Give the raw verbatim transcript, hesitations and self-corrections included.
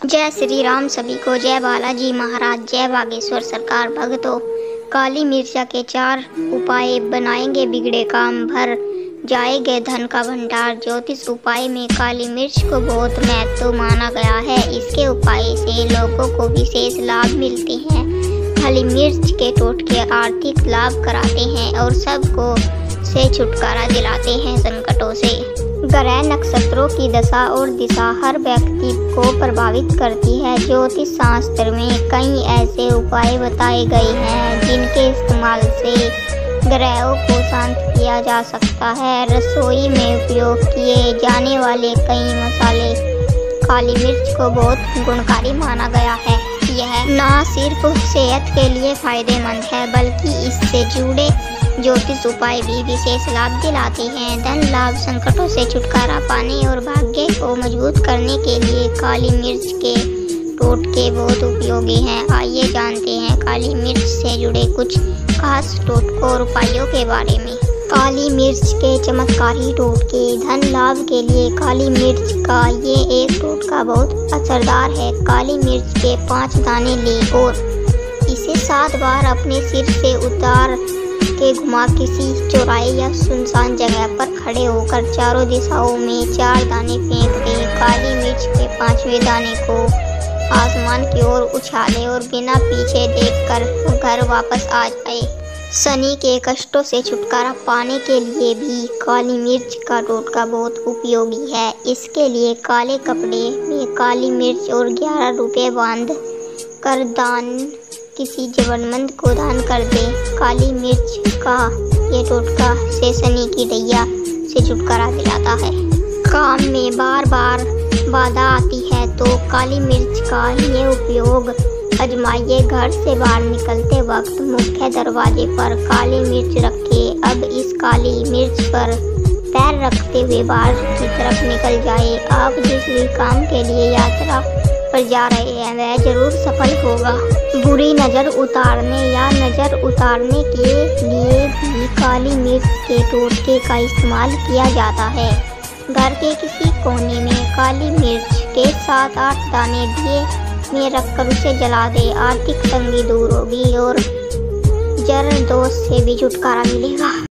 जय श्री राम। सभी को जय बालाजी महाराज, जय बागेश्वर सरकार भगतों। काली मिर्चा के चार उपाय बनाएंगे बिगड़े काम, भर जाएंगे धन का भंडार। ज्योतिष उपाय में काली मिर्च को बहुत महत्व माना गया है। इसके उपाय से लोगों को विशेष लाभ मिलते हैं। काली मिर्च के टोटके आर्थिक लाभ कराते हैं और सबको से छुटकारा दिलाते हैं संकटों से। ग्रह नक्षत्रों की दशा और दिशा हर व्यक्ति को प्रभावित करती है। ज्योतिष शास्त्र में कई ऐसे उपाय बताए गए हैं जिनके इस्तेमाल से ग्रहों को शांत किया जा सकता है। रसोई में उपयोग किए जाने वाले कई मसाले काली मिर्च को बहुत गुणकारी माना गया है। यह न सिर्फ सेहत के लिए फायदेमंद है बल्कि इससे जुड़े ज्योतिष उपाय भी विशेष लाभ दिलाते हैं। धन लाभ, संकटों से छुटकारा पाने और भाग्य को मजबूत करने के लिए काली मिर्च के टोटके बहुत उपयोगी हैं। आइए जानते हैं काली मिर्च से जुड़े कुछ खास टोटकों और उपायों के बारे में। काली मिर्च के चमत्कारी टोटके। धन लाभ के लिए काली मिर्च का ये एक टोटका बहुत असरदार है। काली मिर्च के पाँच दाने लें और इसे सात बार अपने सिर से उतार के घुमा किसी चौराहे या सुनसान जगह पर खड़े होकर चारों दिशाओं में चार दाने फेंक दें। काली मिर्च के पांचवें दाने को आसमान की ओर उछालें और बिना पीछे देखकर घर वापस आ जाए। शनि के कष्टों से छुटकारा पाने के लिए भी काली मिर्च का टोटका बहुत उपयोगी है। इसके लिए काले कपड़े में काली मिर्च और ग्यारह रुपये बांध कर दान किसी जरूरतमंद को दान कर दे। काली मिर्च का ये टोटका से शनि की दैया से छुटकारा दिलाता है। काम में बार बार बाधा आती है तो काली मिर्च का ये उपयोग आजमाइए। घर से बाहर निकलते वक्त मुख्य दरवाजे पर काली मिर्च रखें। अब इस काली मिर्च पर पैर रखते हुए बाहर की तरफ निकल जाए। आप जिस भी काम के लिए यात्रा पर जा रहे हैं वह जरूर सफल होगा। बुरी नज़र उतारने या नज़र उतारने के लिए भी काली मिर्च के टोटके का इस्तेमाल किया जाता है। घर के किसी कोने में काली मिर्च के सात आठ दाने दिए में रखकर उसे जला दे। आर्थिक तंगी दूर होगी और जर दोष से भी छुटकारा मिलेगा।